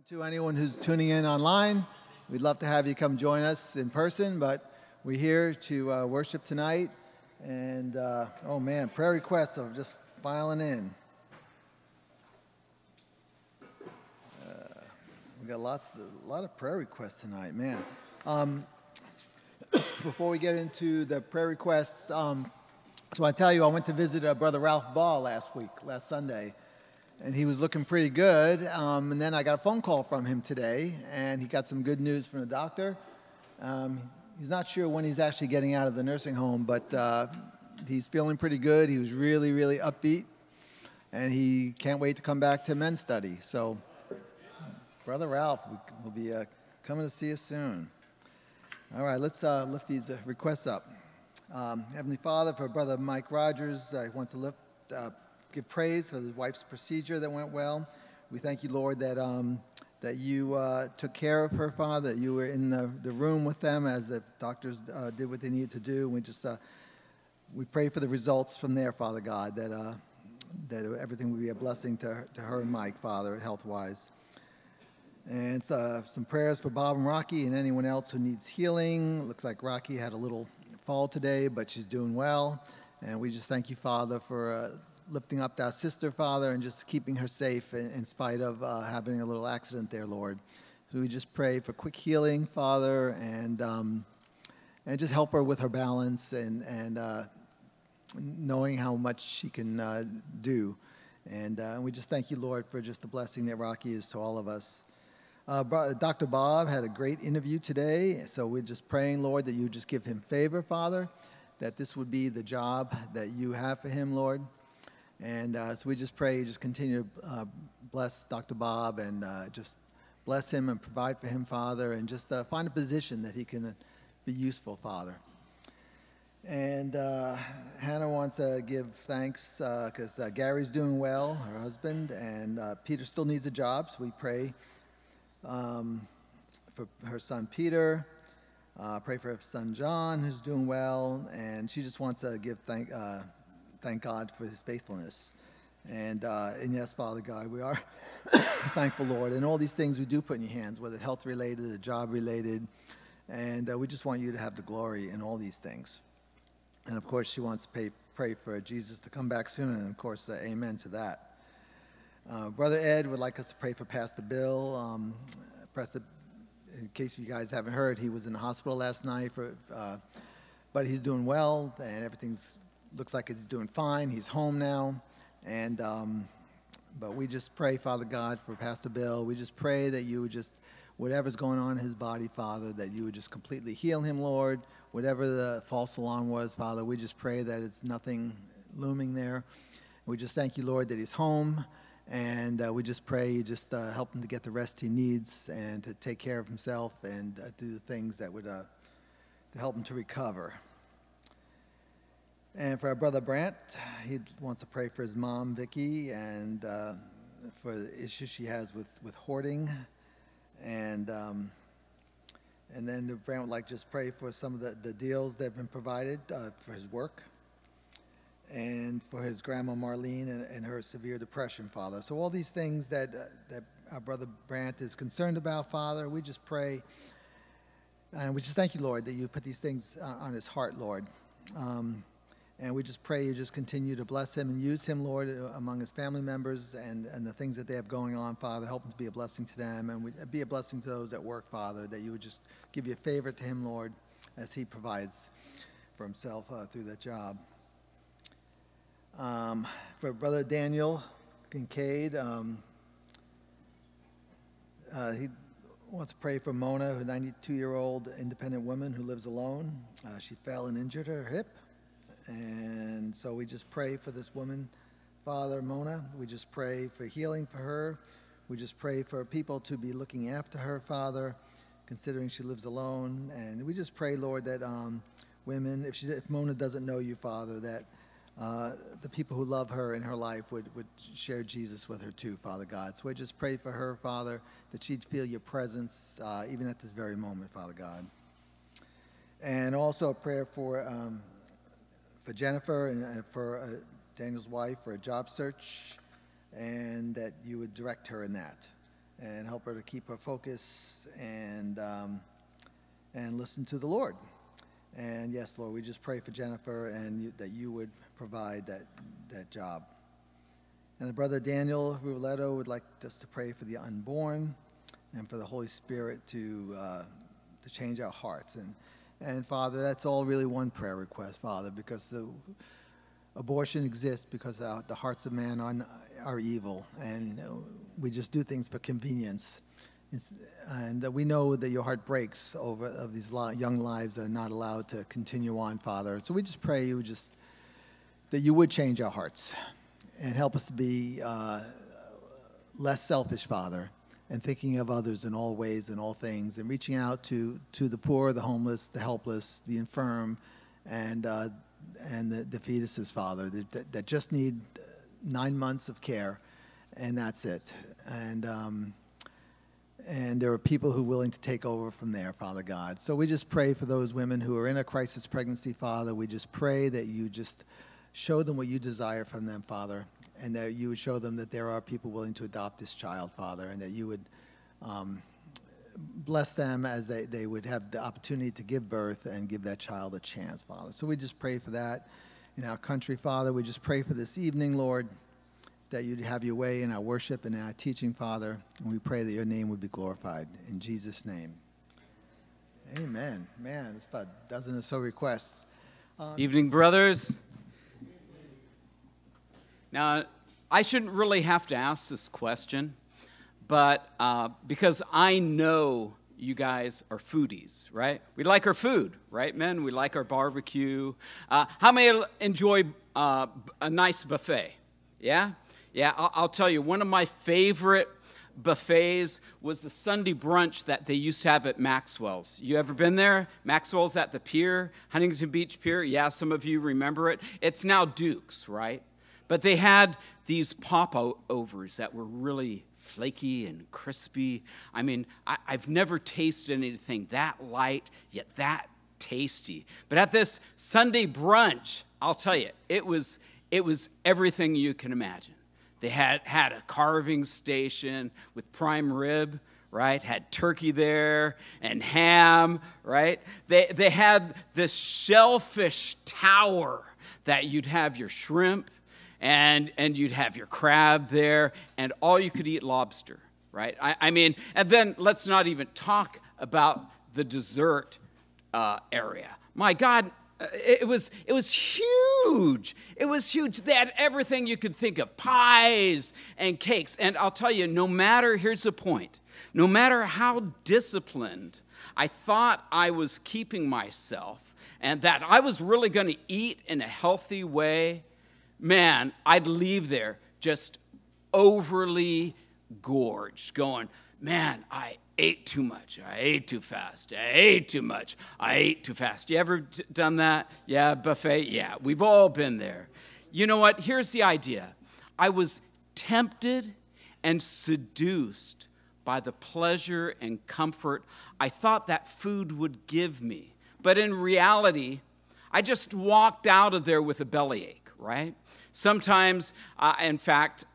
To anyone who's tuning in online, we'd love to have you come join us in person, but we're here to worship tonight. And, oh man, prayer requests are just filing in. We got a lot of prayer requests tonight, man. Before we get into the prayer requests, so I tell you, I went to visit Brother Ralph Ball last Sunday. And he was looking pretty good, and then I got a phone call from him today, and he got some good news from the doctor. He's not sure when he's actually getting out of the nursing home, but he's feeling pretty good. He was really, really upbeat, and he can't wait to come back to men's study. So, Brother Ralph will be coming to see us soon. All right, let's lift these requests up. Heavenly Father, for Brother Mike Rogers, he wants to give praise for his wife's procedure that went well. We thank you, Lord, that you took care of her, Father, that you were in the room with them as the doctors did what they needed to do. We pray for the results from there, Father God, that everything will be a blessing to her and Mike, Father, health-wise. And some prayers for Bob and Rocky and anyone else who needs healing. Looks like Rocky had a little fall today, but she's doing well. And we just thank you, Father, for lifting up that sister, Father, and just keeping her safe in spite of having a little accident there, Lord. So we just pray for quick healing, Father, and just help her with her balance and knowing how much she can do. And we just thank you, Lord, for just the blessing that Rocky is to all of us. Dr. Bob had a great interview today, so we're just praying, Lord, that you just give him favor, Father, that this would be the job that you have for him, Lord. And so we just pray, just continue to bless Dr. Bob and just bless him and provide for him, Father, and just find a position that he can be useful, Father. And Hannah wants to give thanks because Gary's doing well, her husband, and Peter still needs a job, so we pray for her son Peter, pray for her son John, who's doing well, and she just wants to give thank God for his faithfulness. And yes, Father God, we are thankful, Lord. And all these things we do put in your hands, whether health-related or job-related. And we just want you to have the glory in all these things. And, of course, she wants to pray for Jesus to come back soon. And, of course, amen to that. Brother Ed would like us to pray for Pastor Bill. In case you guys haven't heard, he was in the hospital last night, but he's doing well, and everything's looks like he's doing fine. He's home now. And but we just pray, Father God, for Pastor Bill. We just pray that you would just, whatever's going on in his body, Father, that you would just completely heal him, Lord. Whatever the false alarm was, Father, we just pray that it's nothing looming there. We just thank you, Lord, that he's home. And we just pray you just help him to get the rest he needs and to take care of himself and do the things that would to help him to recover. And for our brother Brant, he wants to pray for his mom, Vicky, and for the issues she has with hoarding. And then Brant would like to just pray for some of the deals that have been provided for his work. And for his grandma Marlene and her severe depression, Father. So all these things that our brother Brant is concerned about, Father, we just pray. And we just thank you, Lord, that you put these things on his heart, Lord. And we just pray you just continue to bless him and use him, Lord, among his family members and the things that they have going on, Father. Help him to be a blessing to them and be a blessing to those at work, Father, that you would just give you a favor to him, Lord, as he provides for himself through that job. For Brother Daniel Kincaid, he wants to pray for Mona, a 92-year-old independent woman who lives alone. She fell and injured her hip. And so we just pray for this woman, Father Mona. We just pray for healing for her. We just pray for people to be looking after her, Father, considering she lives alone. And we just pray, Lord, that women, if Mona doesn't know you, Father, that the people who love her in her life would share Jesus with her too, Father God. So I just pray for her, Father, that she'd feel your presence even at this very moment, Father God. And also a prayer for Jennifer and for Daniel's wife for a job search, and that you would direct her in that. and help her to keep her focus and listen to the Lord. And yes, Lord, we just pray for Jennifer and that you would provide that job. And the brother Daniel Ruletto would like us to pray for the unborn and for the Holy Spirit to change our hearts. And Father, that's all really one prayer request, Father, because abortion exists because the hearts of man are evil, and we just do things for convenience. And we know that your heart breaks over of these young lives that are not allowed to continue on, Father. So we just pray that you would change our hearts and help us to be less selfish, Father, and thinking of others in all ways and all things, and reaching out to the poor, the homeless, the helpless, the infirm, and the fetuses, Father, that just need 9 months of care, and that's it. And there are people who are willing to take over from there, Father God. So we just pray for those women who are in a crisis pregnancy, Father. We just pray that you just show them what you desire from them, Father, and that you would show them that there are people willing to adopt this child, Father, and that you would bless them as they would have the opportunity to give birth and give that child a chance, Father. So we just pray for that in our country, Father. We just pray for this evening, Lord, that you'd have your way in our worship and in our teaching, Father. And we pray that your name would be glorified. In Jesus' name. Amen. Man, it's about a dozen or so requests. Evening, brothers. Now, I shouldn't really have to ask this question, but because I know you guys are foodies, right? We like our food, right, men? We like our barbecue. How many enjoy a nice buffet? Yeah? Yeah, I'll tell you, one of my favorite buffets was the Sunday brunch that they used to have at Maxwell's. You ever been there? Maxwell's at the pier, Huntington Beach Pier. Yeah, some of you remember it. It's now Duke's, right? But they had these popovers that were really flaky and crispy. I mean, I've never tasted anything that light, yet that tasty. But at this Sunday brunch, I'll tell you, it was everything you can imagine. They had a carving station with prime rib, right? Had turkey there and ham, right? They had this shellfish tower that you'd have your shrimp and you'd have your crab there, and all you could eat lobster, right? I mean, and then let's not even talk about the dessert area. My God, it was huge. It was huge. They had everything you could think of, pies and cakes. And I'll tell you, here's the point, no matter how disciplined I thought I was keeping myself and that I was really going to eat in a healthy way, man, I'd leave there just overly gorged, going, man, I ate too much. I ate too fast. I ate too much. I ate too fast. You ever done that? Yeah, buffet? Yeah, we've all been there. You know what? Here's the idea. I was tempted and seduced by the pleasure and comfort I thought that food would give me. But in reality, I just walked out of there with a bellyache, right? Sometimes, in fact,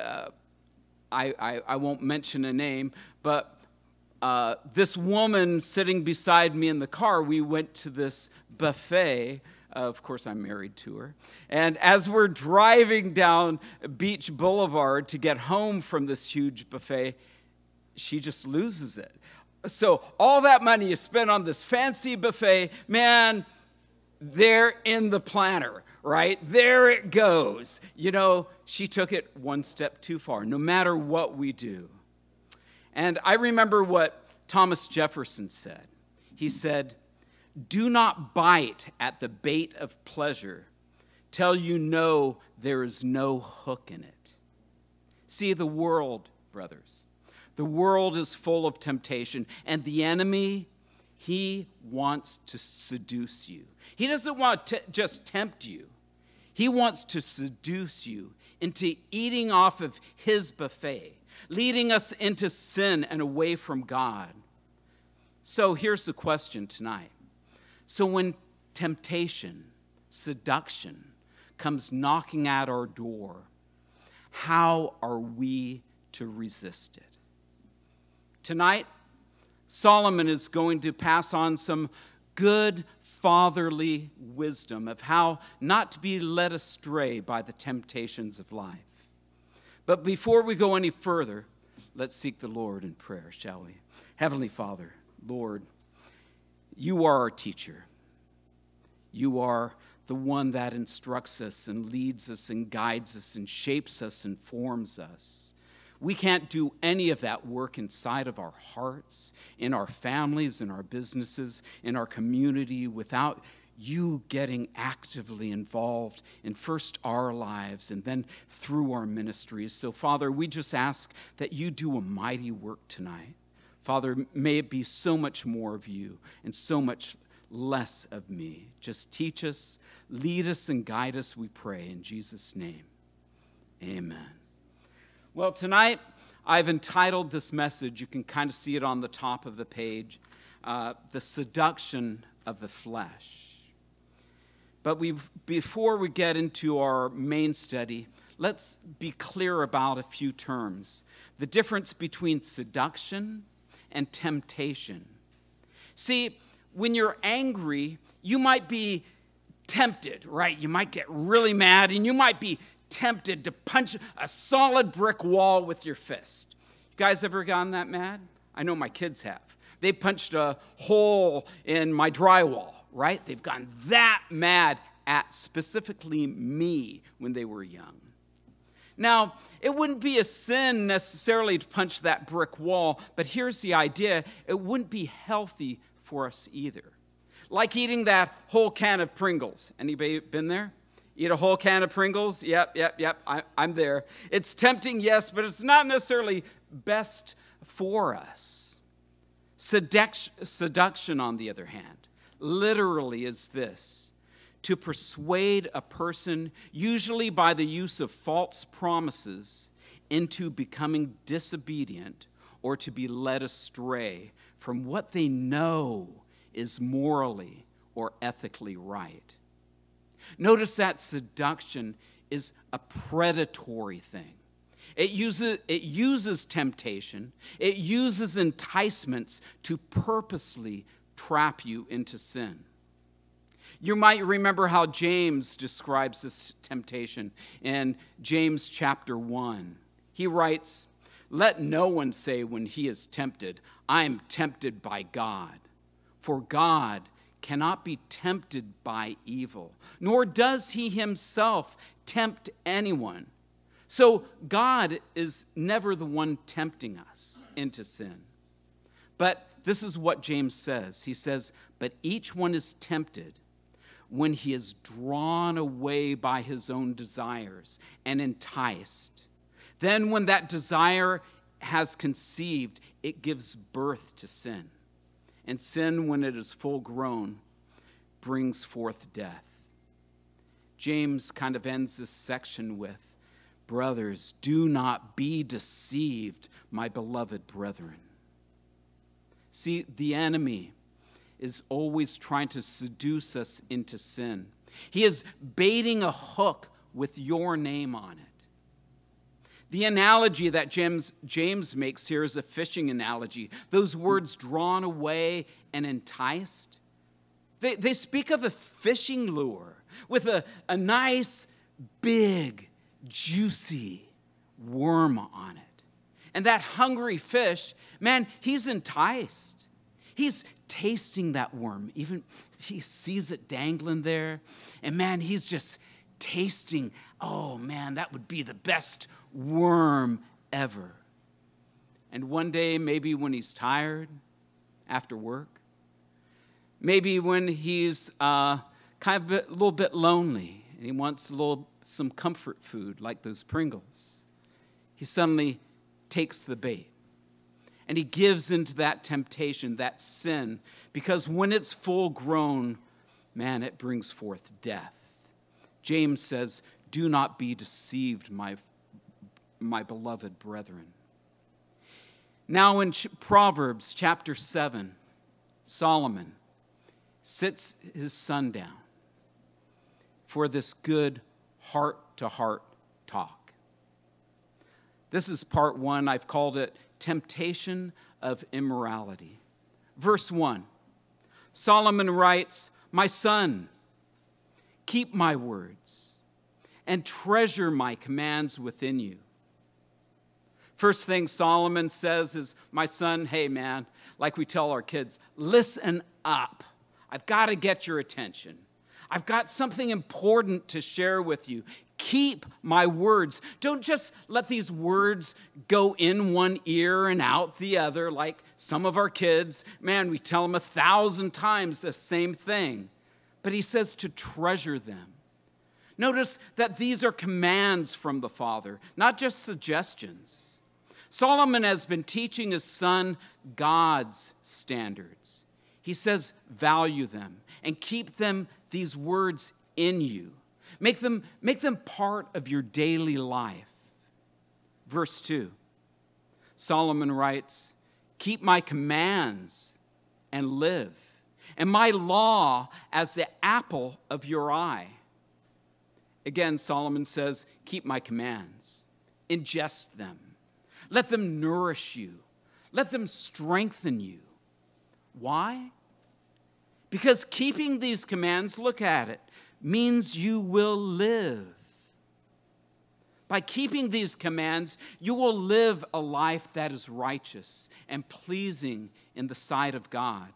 I won't mention a name, but this woman sitting beside me in the car, we went to this buffet. Of course, I'm married to her. And as we're driving down Beach Boulevard to get home from this huge buffet, she just loses it. So all that money you spent on this fancy buffet, man, they're in the planner, right? There it goes. You know, she took it one step too far, no matter what we do. And I remember what Thomas Jefferson said. He said, "Do not bite at the bait of pleasure till you know there is no hook in it." See, the world, brothers, the world is full of temptation, and the enemy, he wants to seduce you. He doesn't want to just tempt you. He wants to seduce you into eating off of his buffet, leading us into sin and away from God. So here's the question tonight. So when temptation, seduction, comes knocking at our door, how are we to resist it? Tonight, Solomon is going to pass on some good fatherly wisdom of how not to be led astray by the temptations of life. But before we go any further, let's seek the Lord in prayer, shall we? Heavenly Father, Lord, you are our teacher. You are the one that instructs us and leads us and guides us and shapes us and forms us. We can't do any of that work inside of our hearts, in our families, in our businesses, in our community without you getting actively involved in first our lives and then through our ministries. So, Father, we just ask that you do a mighty work tonight. Father, may it be so much more of you and so much less of me. Just teach us, lead us, and guide us, we pray, in Jesus' name. Amen. Well, tonight I've entitled this message, you can kind of see it on the top of the page, The Seduction of the Flesh. But before we get into our main study, let's be clear about a few terms. The difference between seduction and temptation. See, when you're angry, you might be tempted, right? You might get really mad and you might be tempted to punch a solid brick wall with your fist. You guys ever gotten that mad? I know my kids have. They punched a hole in my drywall, right? They've gotten that mad at specifically me when they were young. Now, it wouldn't be a sin necessarily to punch that brick wall, but here's the idea. It wouldn't be healthy for us either. Like eating that whole can of Pringles. Anybody been there? Eat a whole can of Pringles? Yep. I'm there. It's tempting, yes, but it's not necessarily best for us. Seduction, on the other hand, literally is this: to persuade a person, usually by the use of false promises, into becoming disobedient or to be led astray from what they know is morally or ethically right. Notice that seduction is a predatory thing. It uses temptation. It uses enticements to purposely trap you into sin. You might remember how James describes this temptation in James chapter 1. He writes, "Let no one say when he is tempted, I am tempted by God. For God cannot be tempted by evil, nor does he himself tempt anyone. So God is never the one tempting us into sin." But this is what James says. He says, "But each one is tempted when he is drawn away by his own desires and enticed. Then when that desire has conceived, it gives birth to sin. And sin, when it is full grown, brings forth death." James kind of ends this section with, "Brothers, do not be deceived, my beloved brethren." See, the enemy is always trying to seduce us into sin. He is baiting a hook with your name on it. The analogy that James makes here is a fishing analogy. Those words, drawn away and enticed, they speak of a fishing lure with a nice, big, juicy worm on it. And that hungry fish, man, he's enticed. He's tasting that worm. Even he sees it dangling there. And man, he's just tasting, oh man, that would be the best worm ever. And one day, maybe when he's tired after work, maybe when he's kind of a little bit lonely and he wants some comfort food like those Pringles, he suddenly takes the bait. And he gives into that temptation, that sin, because when it's full grown, man, it brings forth death. James says, "Do not be deceived, my beloved brethren." Now in Proverbs chapter 7, Solomon sits his son down for this good heart-to-heart talk. This is part 1. I've called it Temptation of Immorality. Verse 1, Solomon writes, "My son, keep my words and treasure my commands within you." First thing Solomon says is, my son, hey man, like we tell our kids, listen up. I've got to get your attention. I've got something important to share with you. Keep my words. Don't just let these words go in one ear and out the other like some of our kids. Man, we tell them 1,000 times the same thing. But he says to treasure them. Notice that these are commands from the Father, not just suggestions. Solomon has been teaching his son God's standards. He says, value them and keep them, these words, in you. Make them part of your daily life. Verse 2, Solomon writes, keep my commands and live, and my law as the apple of your eye. Again, Solomon says, keep my commands, ingest them. Let them nourish you. Let them strengthen you. Why? Because keeping these commands, look at it, means you will live. By keeping these commands, you will live a life that is righteous and pleasing in the sight of God.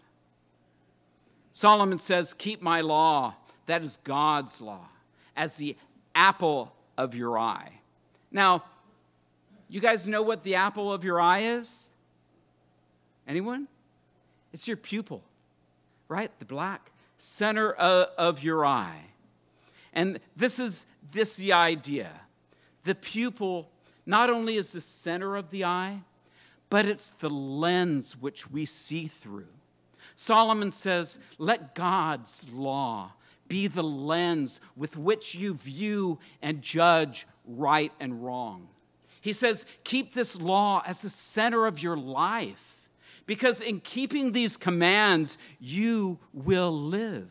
Solomon says, keep my law, that is God's law, as the apple of your eye. Now, you guys know what the apple of your eye is? Anyone? It's your pupil, right? The black center of your eye. And this is the idea. The pupil not only is the center of the eye, but it's the lens which we see through. Solomon says, let God's law be the lens with which you view and judge right and wrong. He says, keep this law as the center of your life, because in keeping these commands, you will live.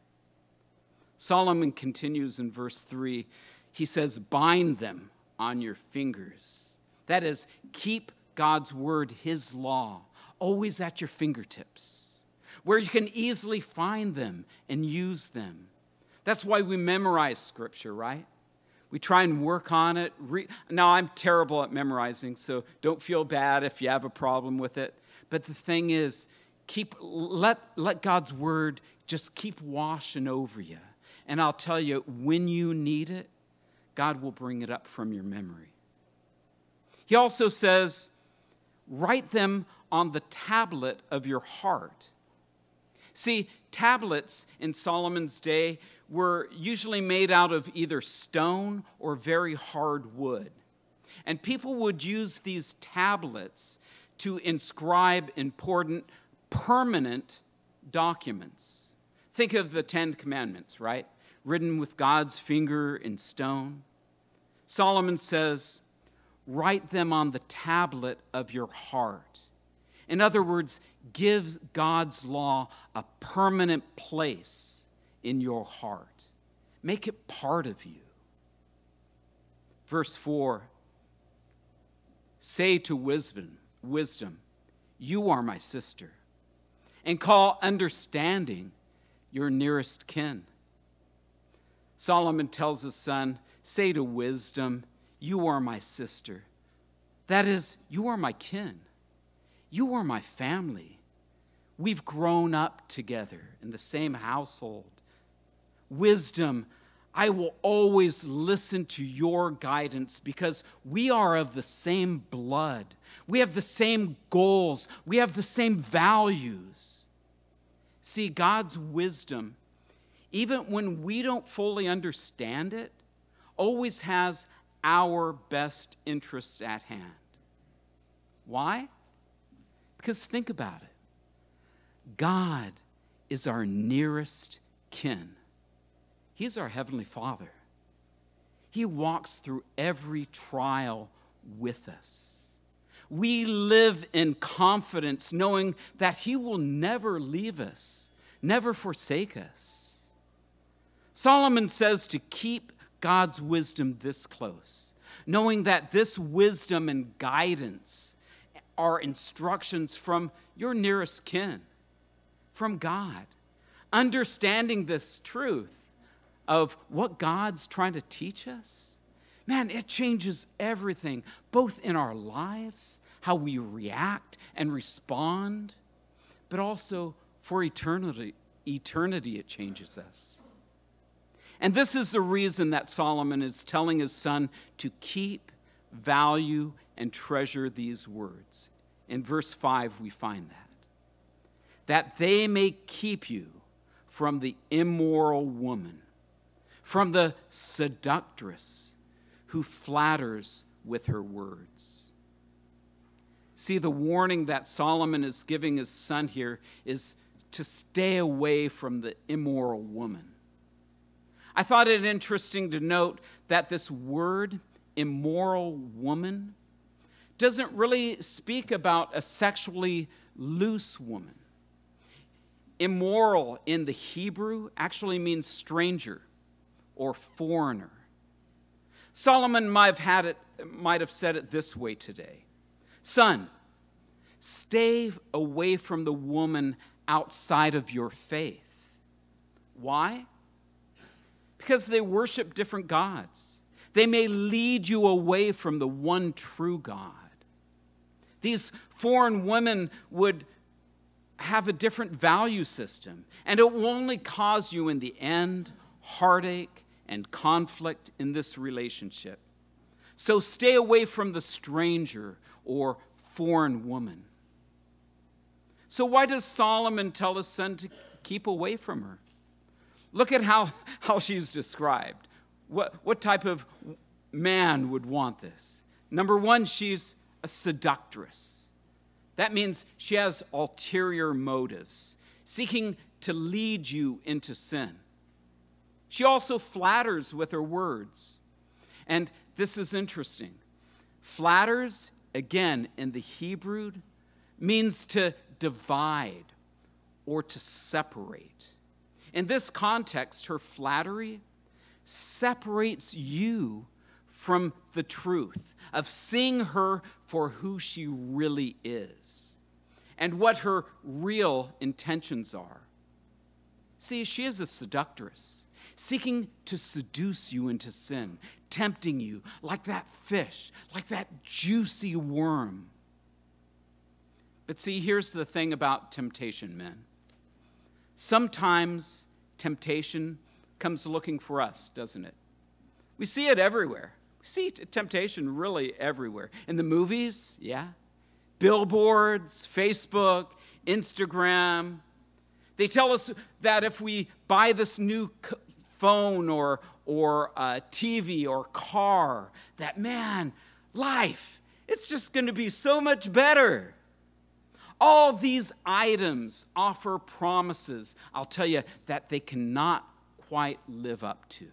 Solomon continues in verse 3. He says, bind them on your fingers. That is, keep God's word, his law, always at your fingertips, where you can easily find them and use them. That's why we memorize Scripture, right? We try and work on it. Now, I'm terrible at memorizing, so don't feel bad if you have a problem with it. But the thing is, let God's word just keep washing over you. And I'll tell you, when you need it, God will bring it up from your memory. He also says, write them on the tablet of your heart. See, tablets in Solomon's day were usually made out of either stone or very hard wood. And people would use these tablets to inscribe important, permanent documents. Think of the 10 Commandments, right? Written with God's finger in stone. Solomon says, write them on the tablet of your heart. In other words, give God's law a permanent place in your heart. Make it part of you. Verse 4, say to wisdom, you are my sister, and call understanding your nearest kin. Solomon tells his son, say to wisdom, you are my sister. That is, you are my kin. You are my family. We've grown up together in the same household. Wisdom, I will always listen to your guidance because we are of the same blood. We have the same goals. We have the same values. See, God's wisdom, even when we don't fully understand it, always has our best interests at hand. Why? Because think about it. God is our nearest kin. He's our Heavenly Father. He walks through every trial with us. We live in confidence, knowing that He will never leave us, never forsake us. Solomon says to keep God's wisdom this close, knowing that this wisdom and guidance are instructions from your nearest kin, from God. Understanding this truth of what God's trying to teach us, man, it changes everything, both in our lives, how we react and respond, but also for eternity. Eternity, it changes us. And this is the reason that Solomon is telling his son to keep, value, and treasure these words. In verse 5, we find that they may keep you from the immoral woman, from the seductress who flatters with her words. See, the warning that Solomon is giving his son here is to stay away from the immoral woman. I thought it interesting to note that this word, immoral woman, doesn't really speak about a sexually loose woman. Immoral in the Hebrew actually means stranger or foreigner. Solomon might have said it this way today. Son, stay away from the woman outside of your faith. Why? Because they worship different gods. They may lead you away from the one true God. These foreign women would have a different value system, and it will only cause you in the end heartache and conflict in this relationship. So stay away from the stranger or foreign woman. So why does Solomon tell his son to keep away from her? Look at how she's described. What type of man would want this? Number one, she's a seductress. That means she has ulterior motives, seeking to lead you into sin. She also flatters with her words. And this is interesting. Flatters, again, in the Hebrew, means to divide or to separate. In this context, her flattery separates you from the truth of seeing her for who she really is and what her real intentions are. See, she is a seductress, seeking to seduce you into sin, tempting you like that fish, like that juicy worm. But see, here's the thing about temptation, men. Sometimes temptation comes looking for us, doesn't it? We see it everywhere. We see temptation really everywhere. In the movies, yeah. Billboards, Facebook, Instagram. They tell us that if we buy this new phone or TV or car, that, man, life, it's just going to be so much better. All these items offer promises, I'll tell you, that they cannot quite live up to.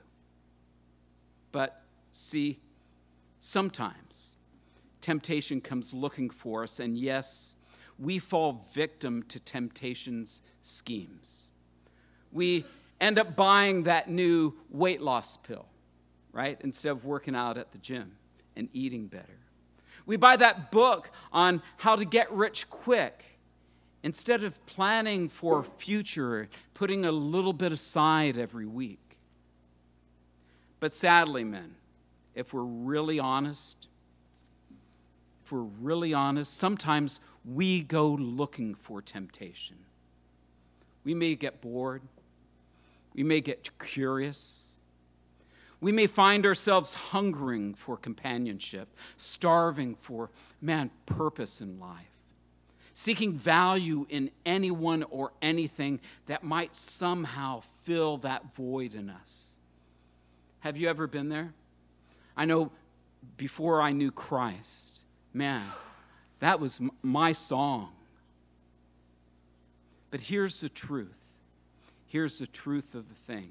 But see, sometimes temptation comes looking for us, and yes, we fall victim to temptation's schemes. We end up buying that new weight loss pill, right? Instead of working out at the gym and eating better. We buy that book on how to get rich quick instead of planning for a future, putting a little bit aside every week. But sadly, men, if we're really honest, sometimes we go looking for temptation. We may get bored. We may get curious. We may find ourselves hungering for companionship, starving for, purpose in life, seeking value in anyone or anything that might somehow fill that void in us. Have you ever been there? I know before I knew Christ, that was my song. But here's the truth. Here's the truth of the thing.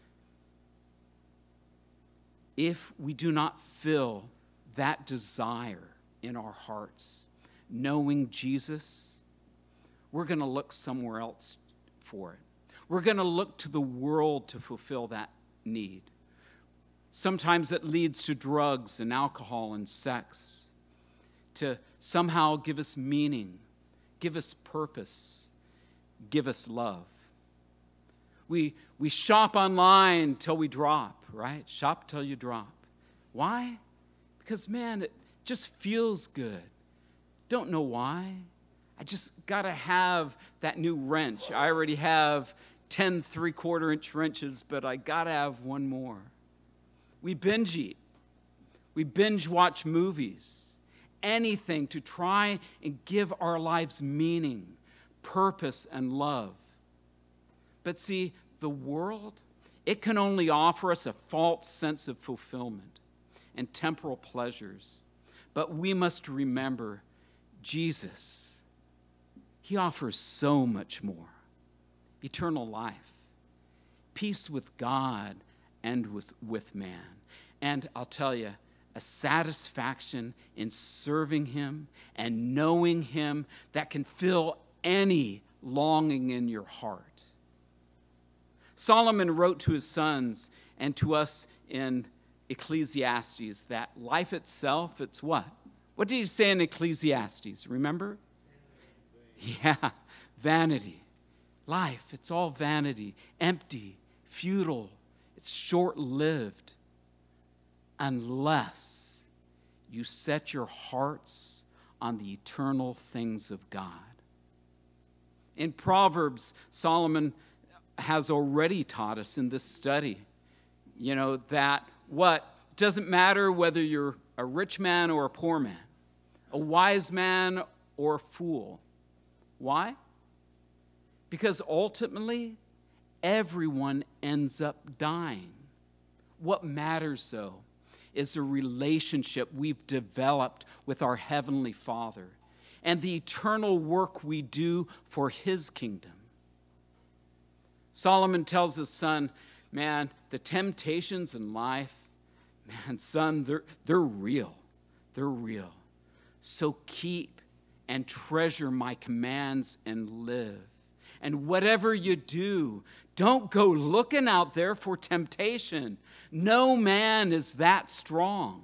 If we do not fill that desire in our hearts, knowing Jesus, we're going to look somewhere else for it. We're going to look to the world to fulfill that need. Sometimes it leads to drugs and alcohol and sex, to somehow give us meaning, give us purpose, give us love. We shop online till we drop, right? Shop till you drop. Why? Because, man, it just feels good. Don't know why. I just got to have that new wrench. I already have 10 3/4-inch wrenches, but I got to have one more. We binge eat. We binge watch movies. Anything to try and give our lives meaning, purpose, and love. But see, the world, it can only offer us a false sense of fulfillment and temporal pleasures. But we must remember Jesus. He offers so much more. Eternal life, peace with God and with man. And I'll tell you, a satisfaction in serving him and knowing him that can fill any longing in your heart. Solomon wrote to his sons and to us in Ecclesiastes that life itself, it's what? What did he say in Ecclesiastes? Remember? Yeah, vanity. Life, it's all vanity, empty, futile. It's short-lived unless you set your hearts on the eternal things of God. In Proverbs, Solomon has already taught us in this study, that what? It doesn't matter whether you're a rich man or a poor man, a wise man or a fool. Why? Because ultimately, everyone ends up dying. What matters, though, is the relationship we've developed with our Heavenly Father and the eternal work we do for His kingdom. Solomon tells his son, man, the temptations in life, man, son, they're real. They're real. So keep and treasure my commands and live. And whatever you do, don't go looking out there for temptation. No man is that strong.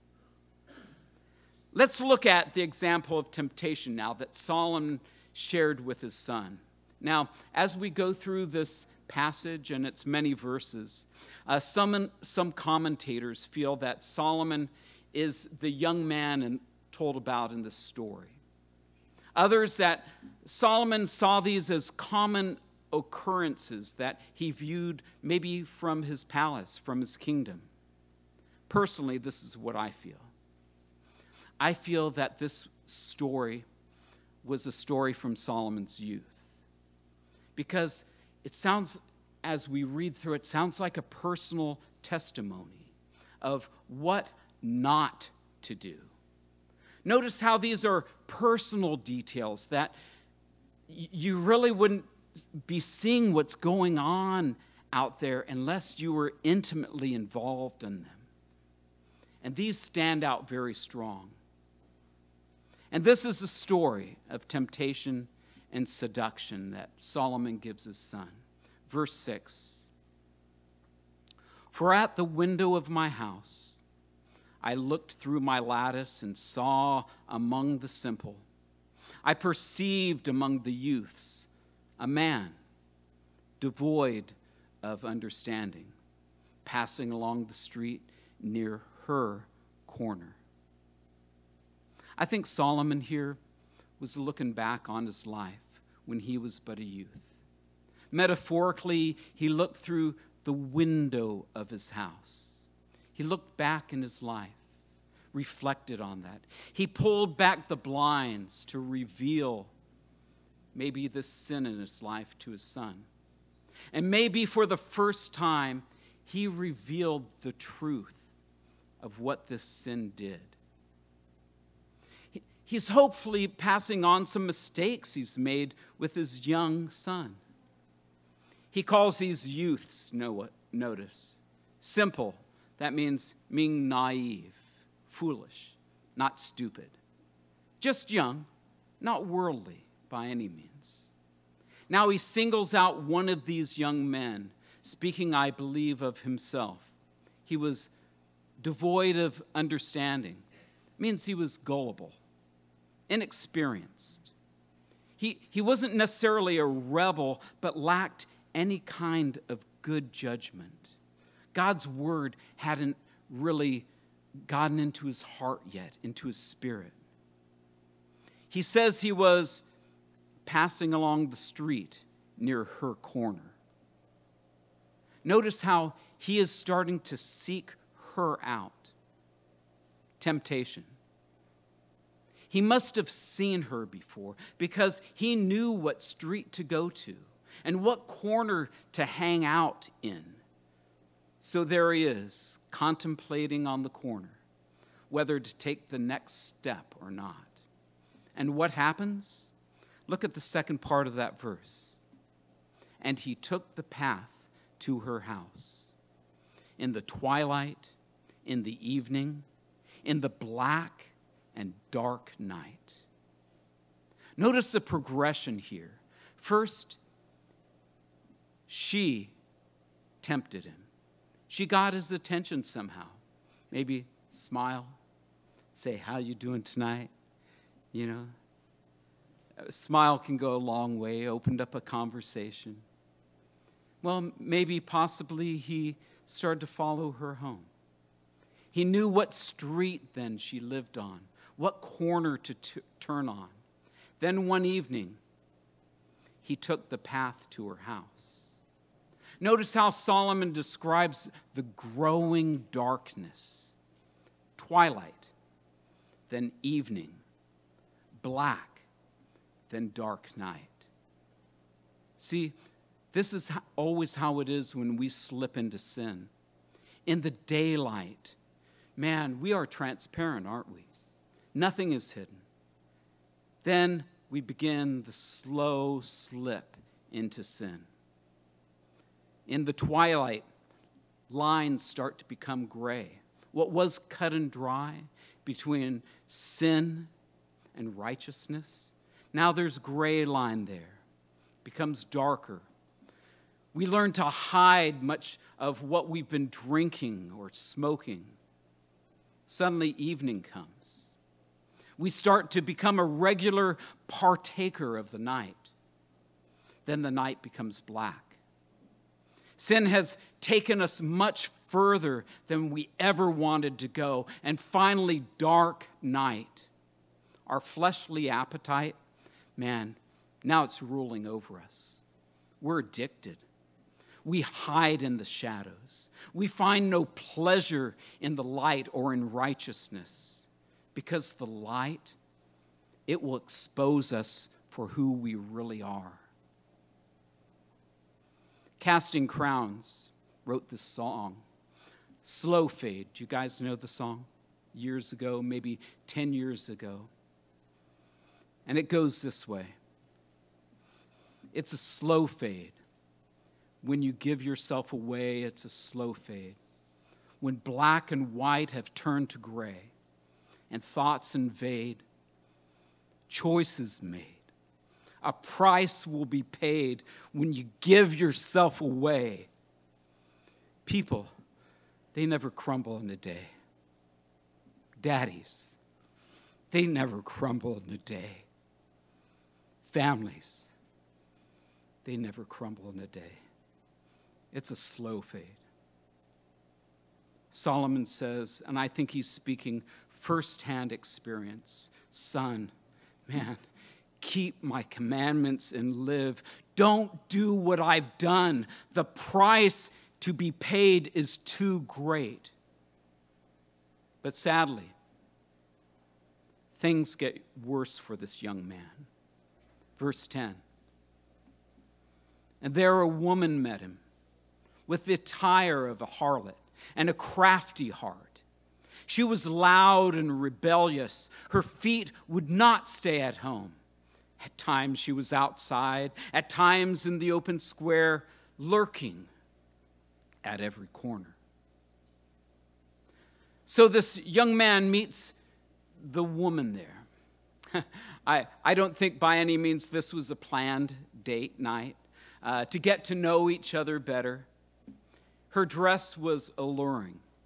Let's look at the example of temptation now that Solomon shared with his son. Now, as we go through this passage and its many verses, some commentators feel that Solomon is the young man told about in this story. Others that Solomon saw these as common occurrences that he viewed maybe from his palace, from his kingdom. Personally, this is what I feel. I feel that this story was a story from Solomon's youth. Because it sounds, as we read through it, sounds like a personal testimony of what not to do. Notice how these are personal details that you really wouldn't be seeing what's going on out there unless you were intimately involved in them. And these stand out very strong. And this is the story of temptation and seduction that Solomon gives his son. Verse 6. For at the window of my house I looked through my lattice and saw among the simple. I perceived among the youths a man devoid of understanding, passing along the street near her corner. I think Solomon here was looking back on his life when he was but a youth. Metaphorically, he looked through the window of his house. He looked back in his life, reflected on that. He pulled back the blinds to reveal maybe this sin in his life to his son. And maybe for the first time, he revealed the truth of what this sin did. He's hopefully passing on some mistakes he's made with his young son. He calls these youths, notice, simple. That means being naive, foolish, not stupid. Just young, not worldly by any means. Now he singles out one of these young men, speaking, I believe, of himself. He was devoid of understanding. It means he was gullible, inexperienced. He wasn't necessarily a rebel, but lacked any kind of good judgment. God's word hadn't really gotten into his heart yet, into his spirit. He says he was passing along the street near her corner. Notice how he is starting to seek her out. Temptation. He must have seen her before because he knew what street to go to and what corner to hang out in. So there he is, contemplating on the corner, whether to take the next step or not. And what happens? Look at the second part of that verse. And he took the path to her house. In the twilight, in the evening, in the black and dark night. Notice the progression here. First, she tempted him. She got his attention somehow. Maybe smile, say, how you doing tonight? You know, a smile can go a long way, opened up a conversation. Well, maybe possibly he started to follow her home. He knew what street then she lived on, what corner to turn on. Then one evening, he took the path to her house. Notice how Solomon describes the growing darkness. Twilight, then evening, black, then dark night. See, this is always how it is when we slip into sin. In the daylight, man, we are transparent, aren't we? Nothing is hidden. Then we begin the slow slip into sin. In the twilight, lines start to become gray. What was cut and dry between sin and righteousness, now there's gray line there. Becomes darker. We learn to hide much of what we've been drinking or smoking. Suddenly evening comes. We start to become a regular partaker of the night. Then the night becomes black. Sin has taken us much further than we ever wanted to go. And finally, dark night. Our fleshly appetite, man, now it's ruling over us. We're addicted. We hide in the shadows. We find no pleasure in the light or in righteousness. Because the light, it will expose us for who we really are. Casting Crowns wrote this song, Slow Fade. Do you guys know the song? Years ago, maybe 10 years ago. And it goes this way. It's a slow fade. When you give yourself away, it's a slow fade. When black and white have turned to gray, and thoughts invade, choices made. A price will be paid when you give yourself away. People, they never crumble in a day. Daddies, they never crumble in a day. Families, they never crumble in a day. It's a slow fade. Solomon says, and I think he's speaking firsthand experience, son, man, keep my commandments and live. Don't do what I've done. The price to be paid is too great. But sadly, things get worse for this young man. Verse 10. And there a woman met him with the attire of a harlot and a crafty heart. She was loud and rebellious. Her feet would not stay at home. At times she was outside, at times in the open square, lurking at every corner. So this young man meets the woman there. I don't think by any means this was a planned date night to get to know each other better. Her dress was alluring.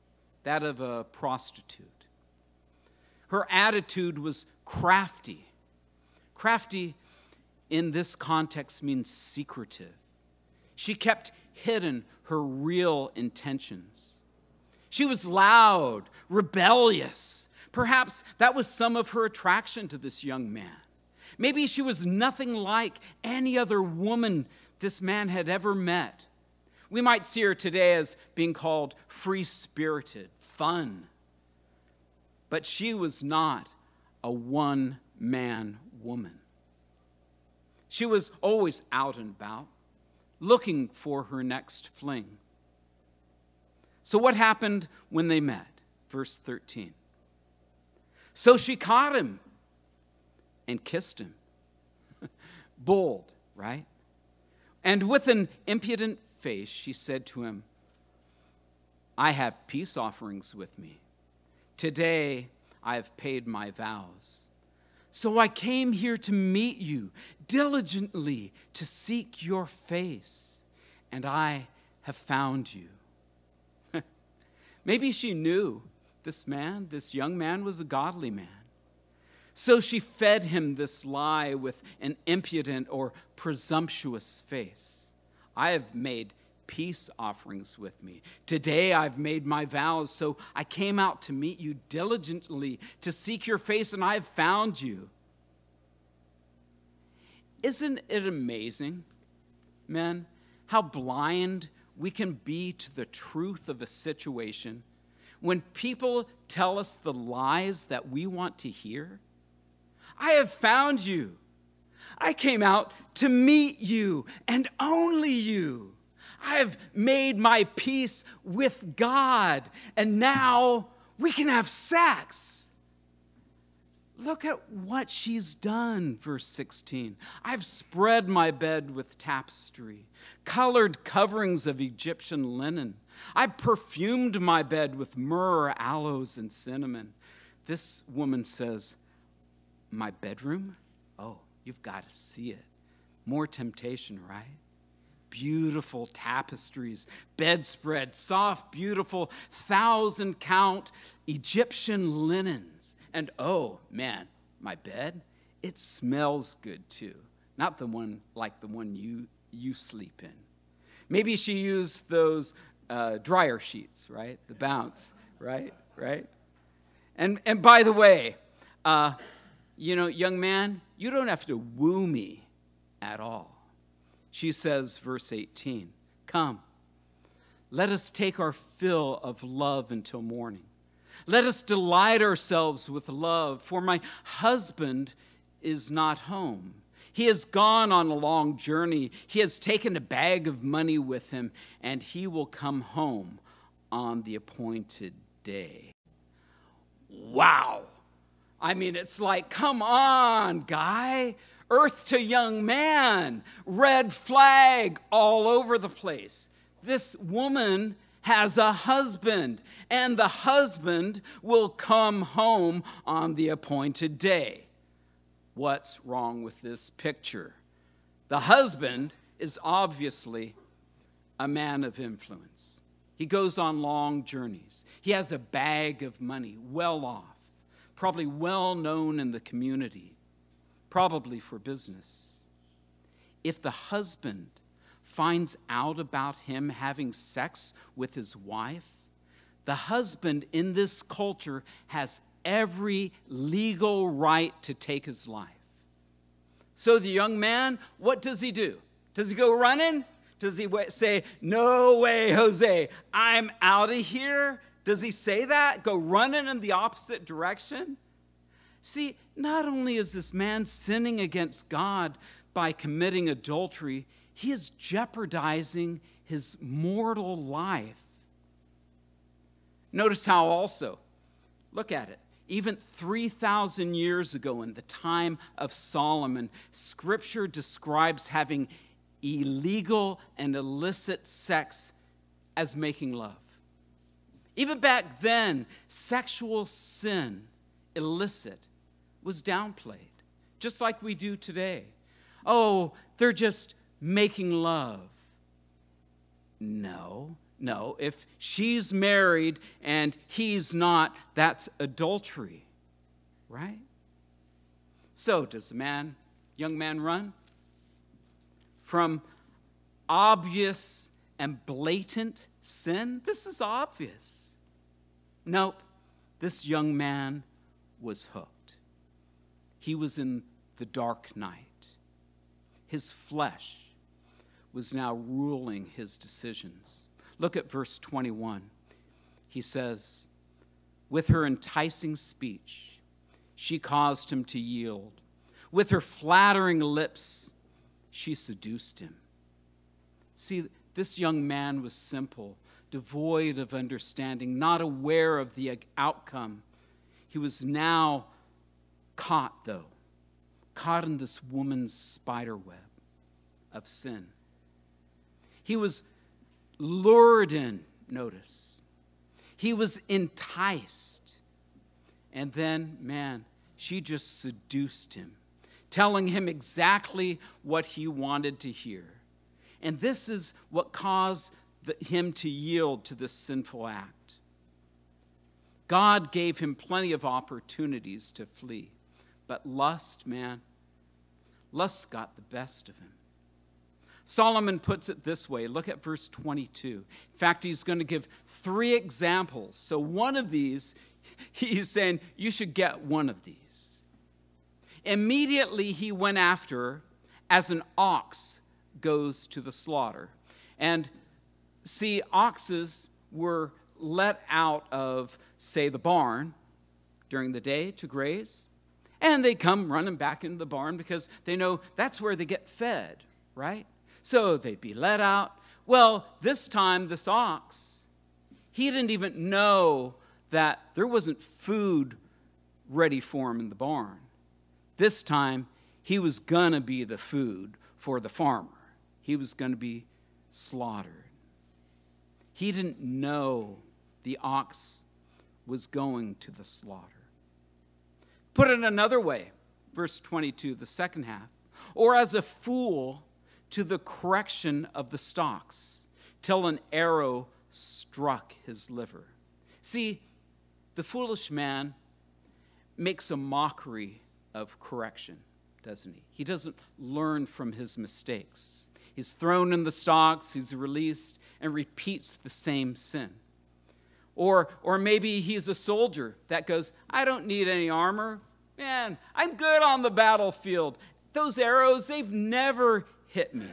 that of a prostitute. Her attitude was crafty. Crafty in this context means secretive. She kept hidden her real intentions. She was loud, rebellious. Perhaps that was some of her attraction to this young man. Maybe she was nothing like any other woman this man had ever met. We might see her today as being called free-spirited, fun. But she was not a one-man woman. She was always out and about, looking for her next fling. So what happened when they met? Verse 13. So she caught him and kissed him. Bold, right? And with an impudent face, she said to him, I have peace offerings with me. Today I have paid my vows. So I came here to meet you, diligently to seek your face, and I have found you. Maybe she knew this young man was a godly man. So she fed him this lie with an impudent or presumptuous face. I have made peace offerings with me. Today I've made my vows, so I came out to meet you diligently to seek your face, and I have found you. Isn't it amazing, men, how blind we can be to the truth of a situation when people tell us the lies that we want to hear? I have found you. I came out to meet you and only you. I have made my peace with God, and now we can have sex. Look at what she's done, verse 16. I've spread my bed with tapestry, colored coverings of Egyptian linen. I perfumed my bed with myrrh, aloes, and cinnamon. This woman says, my bedroom? Oh, you've got to see it. More temptation, right? Beautiful tapestries, bedspread, soft, beautiful, 1,000-count Egyptian linens. And oh, man, my bed, it smells good too. Not the one like the one you sleep in. Maybe she used those dryer sheets, right? The Bounce, right? And by the way, young man, you don't have to woo me at all. She says, verse 18, come, let us take our fill of love until morning. Let us delight ourselves with love, for my husband is not home. He has gone on a long journey. He has taken a bag of money with him, and he will come home on the appointed day. Wow. I mean, it's like, come on, guy. Earth to young man. Red flag all over the place. This woman has a husband, and the husband will come home on the appointed day. What's wrong with this picture? The husband is obviously a man of influence. He goes on long journeys. He has a bag of money, well off, probably well known in the community, probably for business. If the husband finds out about him having sex with his wife, the husband in this culture has every legal right to take his life. So the young man, what does he do? Does he go running? Does he say, no way, Jose, I'm out of here? Does he say that? Go running in the opposite direction? See, not only is this man sinning against God by committing adultery, he is jeopardizing his mortal life. Notice how also, look at it, even 3,000 years ago in the time of Solomon, Scripture describes having illegal and illicit sex as making love. Even back then, sexual sin, illicit, was downplayed, just like we do today. Oh, they're just making love. No, No, if she's married and he's not, that's adultery, right? So does the young man run from obvious and blatant sin? This is obvious. Nope, this young man was hooked. He was in the dark night. His flesh was now ruling his decisions. Look at verse 21. He says, with her enticing speech, she caused him to yield. With her flattering lips, she seduced him. See, this young man was simple, devoid of understanding, not aware of the outcome. He was now caught, though, caught in this woman's spider web of sin. He was lured in, notice. He was enticed. And then, man, she just seduced him, telling him exactly what he wanted to hear. And this is what caused him to yield to this sinful act. God gave him plenty of opportunities to flee. But lust got the best of him. Solomon puts it this way. Look at verse 22. In fact, he's going to give 3 examples. So one of these, he's saying, you should get one of these. Immediately he went after her as an ox goes to the slaughter. And see, oxes were let out of, say, the barn during the day to graze. And they come running back into the barn because they know that's where they get fed, right? So they'd be let out. Well, this time, this ox, he didn't even know that there wasn't food ready for him in the barn. This time, he was going to be the food for the farmer. He was going to be slaughtered. He didn't know the ox was going to the slaughter. Put it another way, verse 22, the second half. Or as a fool to the correction of the stocks, till an arrow struck his liver. See, the foolish man makes a mockery of correction, doesn't he? He doesn't learn from his mistakes. He's thrown in the stocks, he's released, and repeats the same sin. Or maybe he's a soldier that goes, I don't need any armor. Man, I'm good on the battlefield. Those arrows, they've never hit me.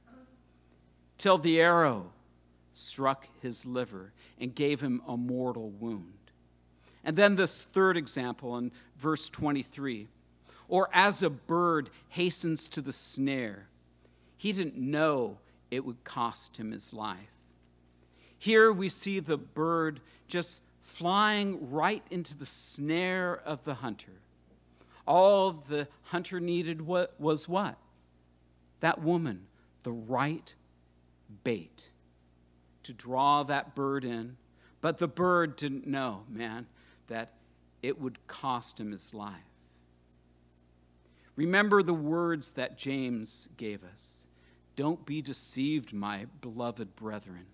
Till the arrow struck his liver and gave him a mortal wound. And then this third example in verse 23. Or as a bird hastens to the snare, he didn't know it would cost him his life. Here we see the bird just flying right into the snare of the hunter. All the hunter needed was what? That woman, the right bait to draw that bird in. But the bird didn't know, man, that it would cost him his life. Remember the words that James gave us. Don't be deceived, my beloved brethren.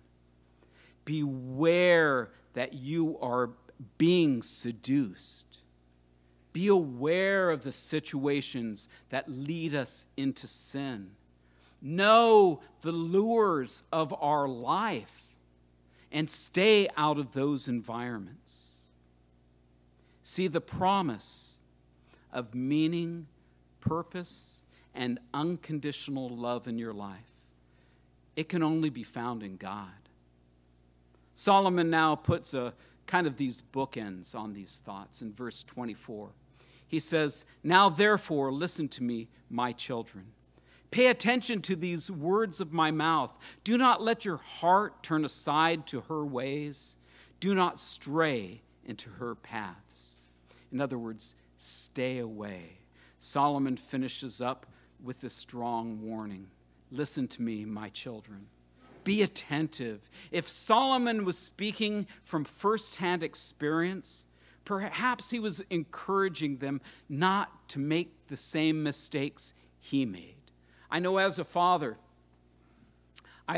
Beware that you are being seduced. Be aware of the situations that lead us into sin. Know the lures of our life and stay out of those environments. See, the promise of meaning, purpose, and unconditional love in your life, it can only be found in God. Solomon now puts a kind of these bookends on these thoughts in verse 24. He says, now therefore, listen to me, my children. Pay attention to these words of my mouth. Do not let your heart turn aside to her ways. Do not stray into her paths. In other words, stay away. Solomon finishes up with this strong warning. Listen to me, my children. Be attentive. If Solomon was speaking from firsthand experience, perhaps he was encouraging them not to make the same mistakes he made. I know as a father, I've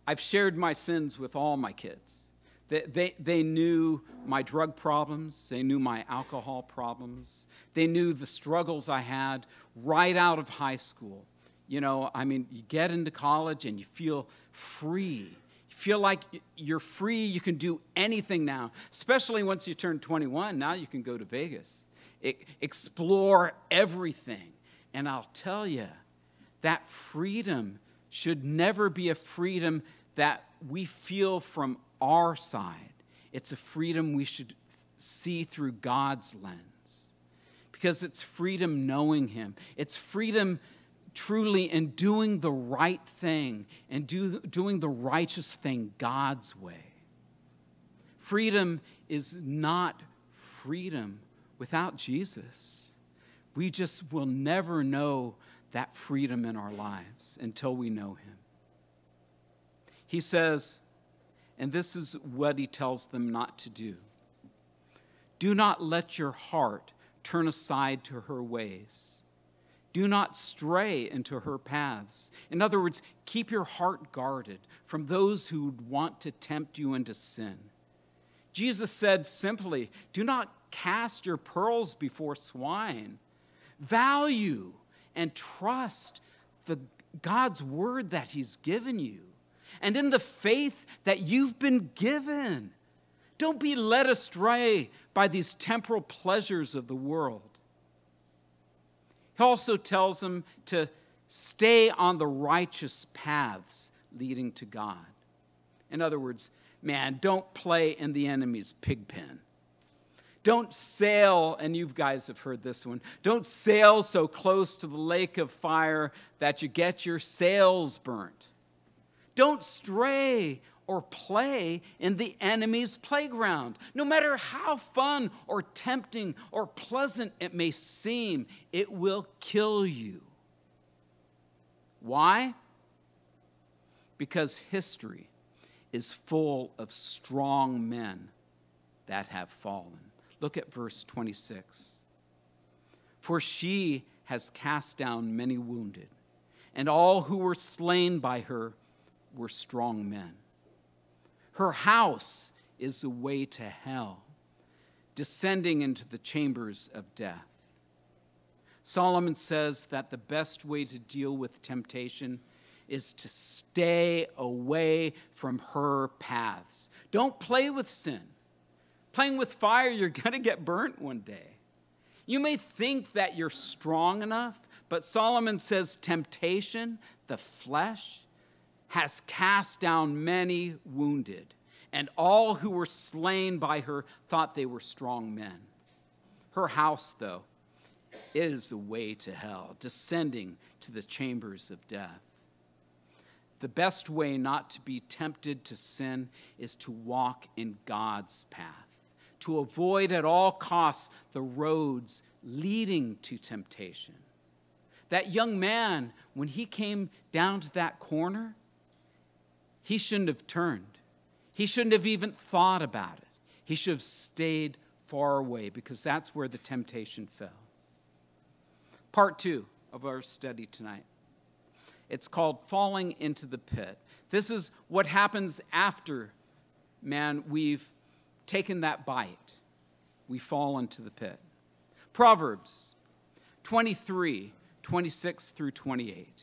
I've shared my sins with all my kids. They knew my drug problems. They knew my alcohol problems. They knew the struggles I had right out of high school. You know, I mean, you get into college and you feel free. You feel like you're free. You can do anything now, especially once you turn 21. Now you can go to Vegas, explore everything. And I'll tell you, that freedom should never be a freedom that we feel from our side. It's a freedom we should see through God's lens, because it's freedom knowing him. It's freedom truly in doing the right thing and doing the righteous thing God's way. Freedom is not freedom without Jesus. We just will never know that freedom in our lives until we know him. He says, and this is what he tells them not to do: do not let your heart turn aside to her ways. Do not stray into her paths. In other words, keep your heart guarded from those who would want to tempt you into sin. Jesus said simply, do not cast your pearls before swine. Value and trust God's word that he's given you, and in the faith that you've been given. Don't be led astray by these temporal pleasures of the world. He also tells them to stay on the righteous paths leading to God. In other words, man, don't play in the enemy's pig pen. Don't sail, and you guys have heard this one, don't sail so close to the lake of fire that you get your sails burnt. Don't stray or play in the enemy's playground. No matter how fun or tempting or pleasant it may seem, it will kill you. Why? Because history is full of strong men that have fallen. Look at verse 26. For she has cast down many wounded, and all who were slain by her were strong men. Her house is the way to hell, descending into the chambers of death. Solomon says that the best way to deal with temptation is to stay away from her paths. Don't play with sin. Playing with fire, you're going to get burnt one day. You may think that you're strong enough, but Solomon says temptation, the flesh, has cast down many wounded, and all who were slain by her thought they were strong men. Her house, though, is the way to hell, descending to the chambers of death. The best way not to be tempted to sin is to walk in God's path, to avoid at all costs the roads leading to temptation. That young man, when he came down to that corner, he shouldn't have turned. He shouldn't have even thought about it. He should have stayed far away, because that's where the temptation fell. Part 2 of our study tonight. It's called Falling into the Pit. This is what happens after, man, we've taken that bite. We fall into the pit. Proverbs 23, 26 through 28.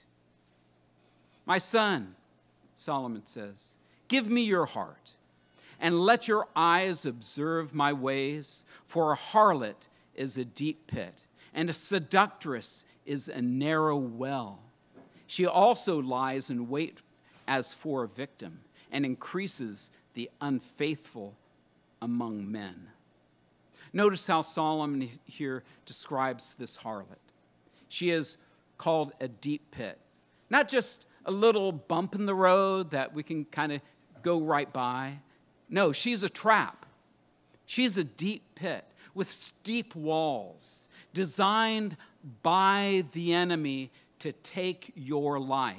My son, Solomon says, give me your heart, and let your eyes observe my ways, for a harlot is a deep pit, and a seductress is a narrow well. She also lies in wait as for a victim, and increases the unfaithful among men. Notice how Solomon here describes this harlot. She is called a deep pit. Not just a little bump in the road that we can kind of go right by. No, she's a trap. She's a deep pit with steep walls, designed by the enemy to take your life.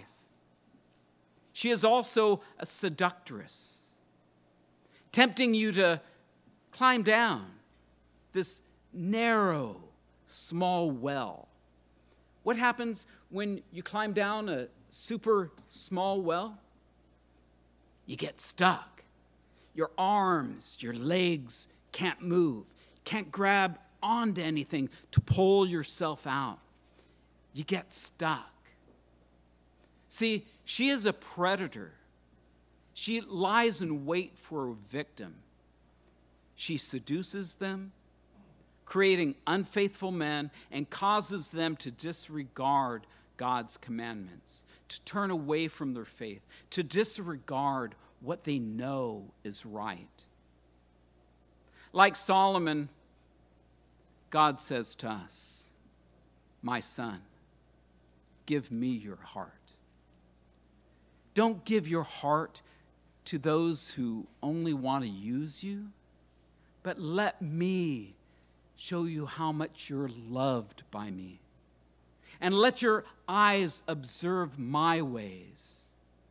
She is also a seductress, tempting you to climb down this narrow, small well. What happens when you climb down a super small well? You get stuck. Your arms, your legs can't move. Can't grab onto anything to pull yourself out. You get stuck. See, she is a predator. She lies in wait for a victim. She seduces them, creating unfaithful men, and causes them to disregard God's commandments, to turn away from their faith, to disregard what they know is right. Like Solomon, God says to us, "My son, give me your heart." Don't give your heart to those who only want to use you, but let me show you how much you're loved by me. And let your eyes observe my ways.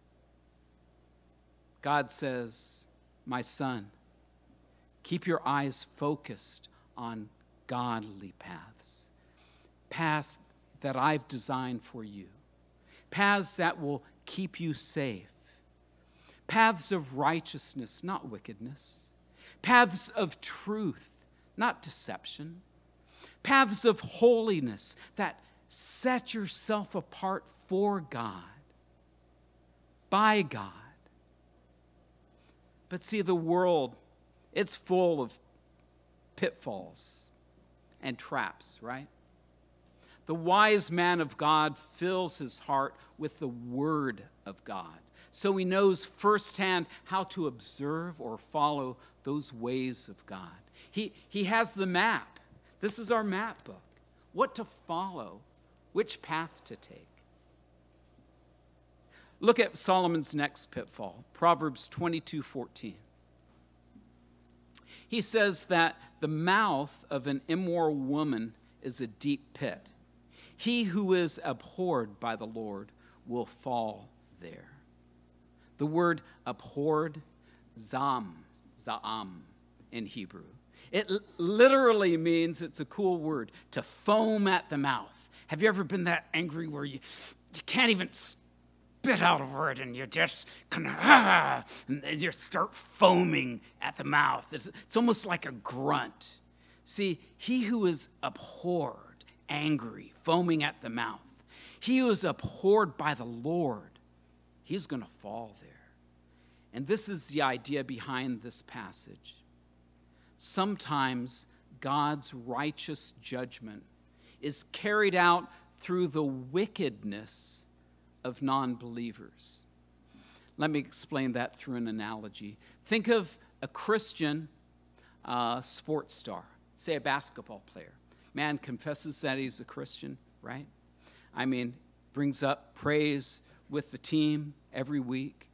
God says, "My son, keep your eyes focused on godly paths. Paths that I've designed for you. Paths that will keep you safe. Paths of righteousness, not wickedness. Paths of truth, not deception. Paths of holiness that set yourself apart for God, by God." But see, the world, it's full of pitfalls and traps, right? The wise man of God fills his heart with the Word of God, so he knows firsthand how to observe or follow those ways of God. He has the map. This is our map book. What to follow, which path to take. Look at Solomon's next pitfall, Proverbs 22:14. He says that the mouth of an immoral woman is a deep pit. He who is abhorred by the Lord will fall there. The word abhorred, za'am in Hebrew. It literally means, it's a cool word, to foam at the mouth. Have you ever been that angry where you can't even spit out a word and you just kind of, and you start foaming at the mouth? It's almost like a grunt. See, he who is abhorred, angry, foaming at the mouth, he who is abhorred by the Lord, he's going to fall there. And this is the idea behind this passage. Sometimes God's righteous judgment is carried out through the wickedness of non-believers. Let me explain that through an analogy. Think of a Christian sports star, say a basketball player. Man confesses that he's a Christian, right? I mean, brings up praise with the team every week.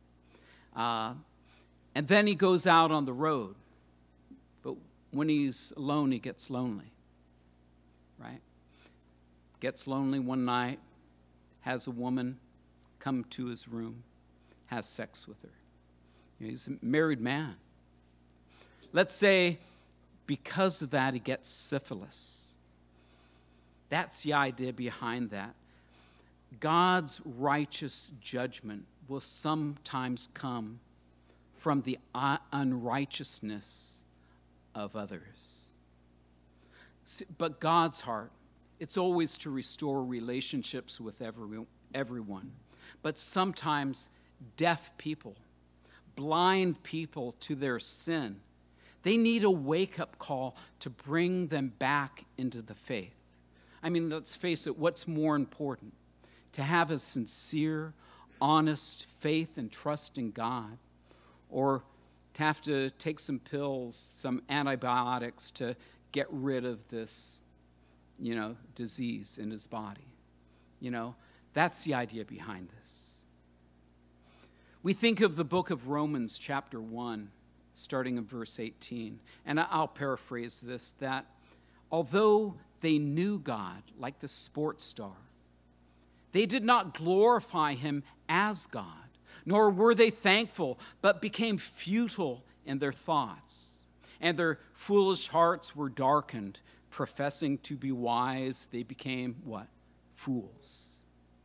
And then he goes out on the road. But when he's alone, he gets lonely, right? Gets lonely one night, has a woman come to his room, has sex with her. He's a married man. Let's say because of that, he gets syphilis. That's the idea behind that. God's righteous judgment will sometimes come from the unrighteousness of others. But God's heart, it's always to restore relationships with everyone. But sometimes deaf people, blind people to their sin, they need a wake-up call to bring them back into the faith. I mean, let's face it, what's more important? To have a sincere, honest faith and trust in God, or to have to take some pills, some antibiotics to get rid of this, disease in his body. That's the idea behind this. We think of the book of Romans chapter 1, starting in verse 18. And I'll paraphrase this, that although they knew God like the sports star, they did not glorify him as God, nor were they thankful, but became futile in their thoughts. And their foolish hearts were darkened. Professing to be wise, they became what? Fools.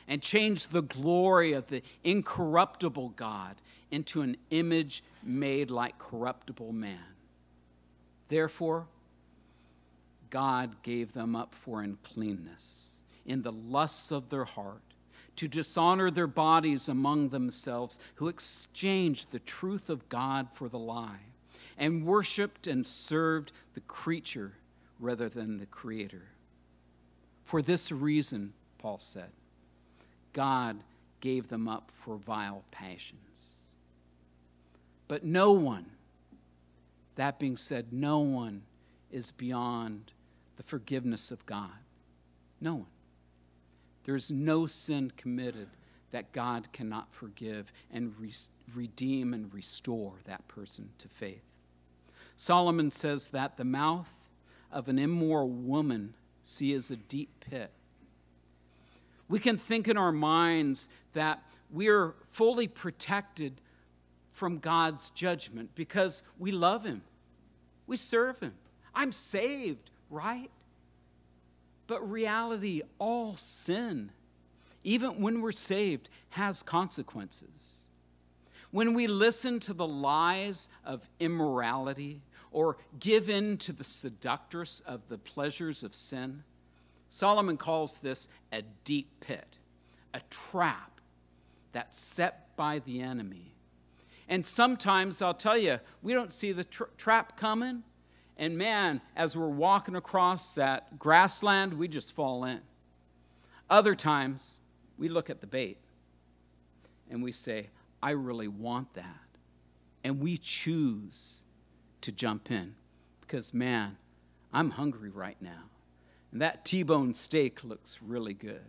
and changed the glory of the incorruptible God into an image made like corruptible man. Therefore, God gave them up for uncleanness in the lusts of their heart, to dishonor their bodies among themselves, who exchanged the truth of God for the lie, and worshiped and served the creature rather than the Creator. For this reason, Paul said, God gave them up for vile passions. But no one, that being said, no one is beyond the forgiveness of God. No one. There is no sin committed that God cannot forgive and redeem and restore that person to faith. Solomon says that the mouth of an immoral woman is a deep pit. We can think in our minds that we are fully protected from God's judgment because we love him. We serve him. I'm saved, right? But reality, all sin, even when we're saved, has consequences. When we listen to the lies of immorality or give in to the seductress of the pleasures of sin, Solomon calls this a deep pit, a trap that's set by the enemy. And sometimes, I'll tell you, we don't see the trap coming. And man, as we're walking across that grassland, we just fall in. Other times, we look at the bait and we say, I really want that. And we choose to jump in because, man, I'm hungry right now. And that T-bone steak looks really good.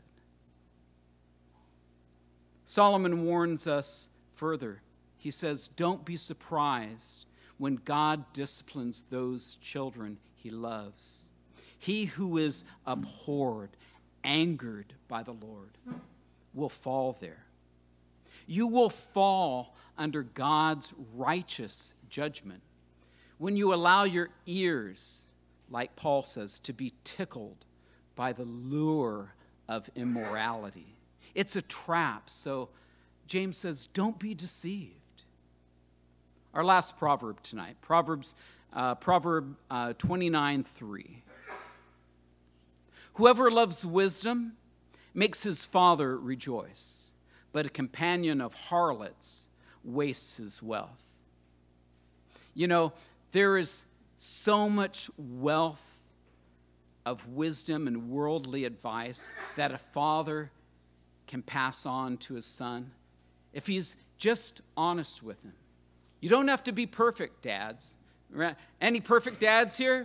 Solomon warns us further. He says, don't be surprised when God disciplines those children he loves. He who is abhorred, angered by the Lord, will fall there. You will fall under God's righteous judgment when you allow your ears, like Paul says, to be tickled by the lure of immorality. It's a trap. So James says, don't be deceived. Our last proverb tonight, Proverb 29:3. Whoever loves wisdom makes his father rejoice, but a companion of harlots wastes his wealth. You know, there is so much wealth of wisdom and worldly advice that a father can pass on to his son if he's just honest with him. You don't have to be perfect, dads. Any perfect dads here?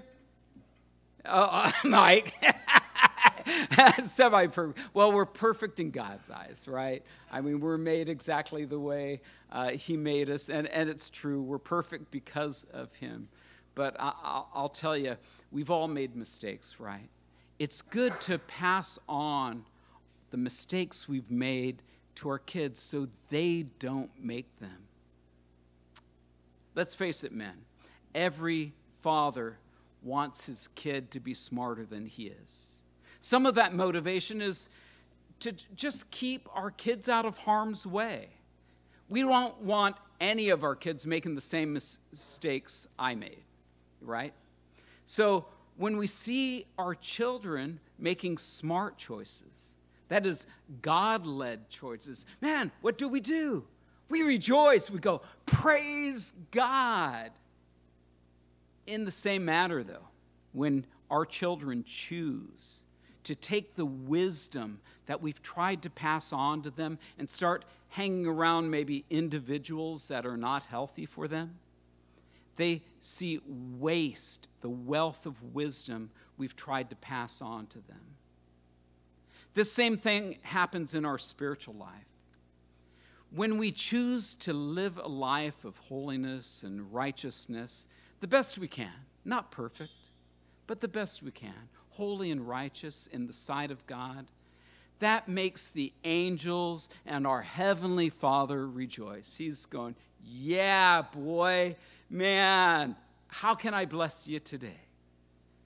Mike. Semi-perfect. Well, we're perfect in God's eyes, right? I mean, we're made exactly the way he made us, and it's true. We're perfect because of him. But I'll tell you, we've all made mistakes, right? It's good to pass on the mistakes we've made to our kids so they don't make them. Let's face it, men. Every father wants his kid to be smarter than he is. Some of that motivation is to just keep our kids out of harm's way. We don't want any of our kids making the same mistakes I made, right? So when we see our children making smart choices, that is God-led choices, man, what do? We rejoice. We go, praise God. In the same manner, though, when our children choose to take the wisdom that we've tried to pass on to them and start hanging around maybe individuals that are not healthy for them, they see waste the wealth of wisdom we've tried to pass on to them. This same thing happens in our spiritual life. When we choose to live a life of holiness and righteousness, the best we can, not perfect, but the best we can, holy and righteous in the sight of God, that makes the angels and our Heavenly Father rejoice. He's going, yeah, boy, man, how can I bless you today?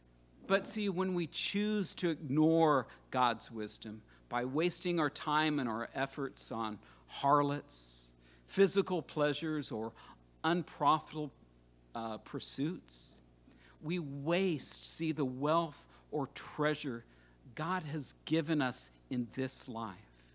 But see, when we choose to ignore God's wisdom by wasting our time and our efforts on harlots, physical pleasures, or unprofitable pursuits, we waste, see, the wealth or treasure God has given us in this life.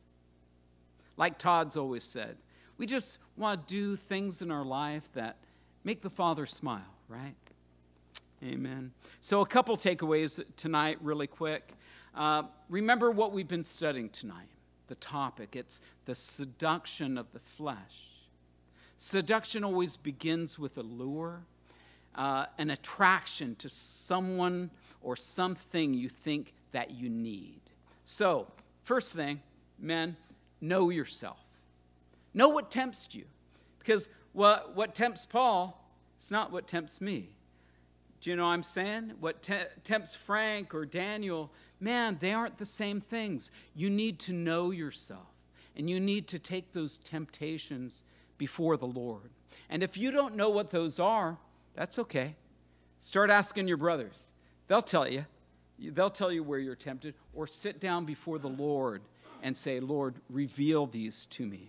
Like Todd's always said, we just want to do things in our life that make the Father smile, right? Amen. So a couple takeaways tonight really quick. Remember what we've been studying tonight, the topic. It's the seduction of the flesh. Seduction always begins with a lure, an attraction to someone or something you think that you need. So, first thing, men, know yourself. Know what tempts you. Because what tempts Paul, it's not what tempts me. Do you know what I'm saying? What tempts Frank or Daniel, man, they aren't the same things. You need to know yourself. And you need to take those temptations before the Lord. And if you don't know what those are, that's okay. Start asking your brothers. They'll tell you. They'll tell you where you're tempted. Or sit down before the Lord and say, Lord, reveal these to me.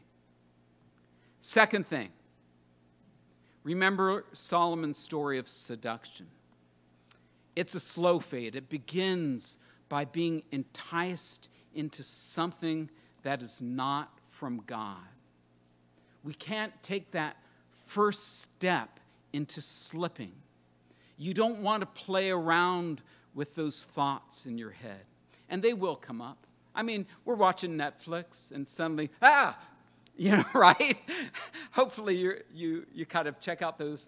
Second thing, remember Solomon's story of seduction. It's a slow fade. It begins by being enticed into something that is not from God. We can't take that first step into slipping. You don't want to play around with those thoughts in your head. And they will come up. I mean, we're watching Netflix and suddenly, right? Hopefully you kind of check out those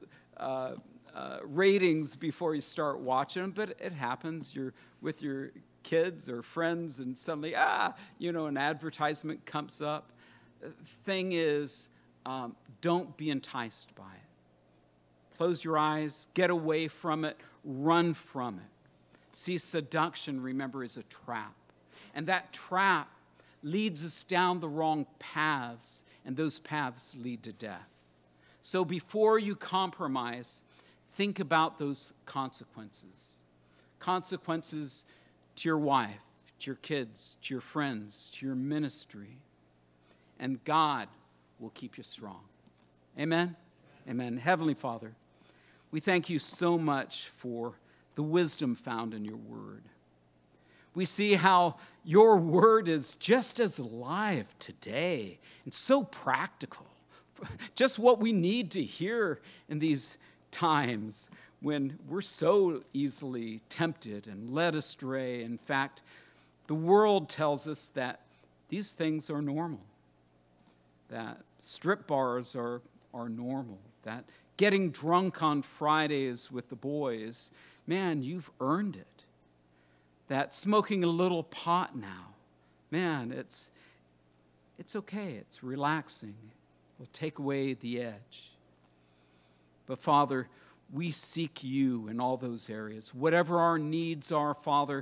ratings before you start watching them, but it happens. You're with your kids or friends and suddenly, an advertisement comes up. Thing is, don't be enticed by it. Close your eyes, get away from it, run from it. See, seduction, remember, is a trap. And that trap leads us down the wrong paths, and those paths lead to death. So before you compromise, think about those consequences. Consequences to your wife, to your kids, to your friends, to your ministry. And God will keep you strong. Amen? Amen. Heavenly Father, we thank you so much for the wisdom found in your word. We see how your word is just as alive today and so practical. Just what we need to hear in these times when we're so easily tempted and led astray. In fact, the world tells us that these things are normal, that strip bars are normal, that getting drunk on Fridays with the boys, man, you've earned it. That smoking a little pot now, man, it's okay. It's relaxing. It'll take away the edge. But Father, we seek you in all those areas. Whatever our needs are, Father,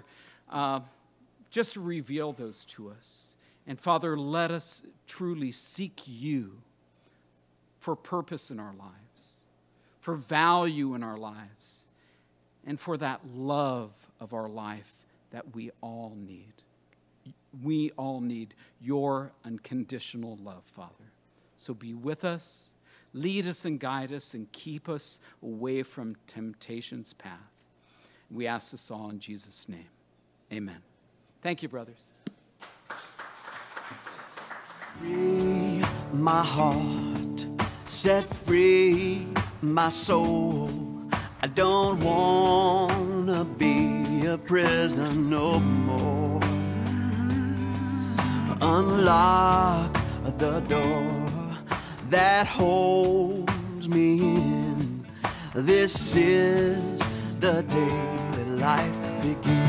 just reveal those to us. And Father, let us truly seek you for purpose in our lives, for value in our lives, and for that love of our life that we all need. We all need your unconditional love, Father. So be with us, lead us and guide us, and keep us away from temptation's path. We ask this all in Jesus' name. Amen. Thank you, brothers. Free my heart, set free my soul. I don't want to be a prisoner no more. Unlock the door that holds me in. This is the day that life begins.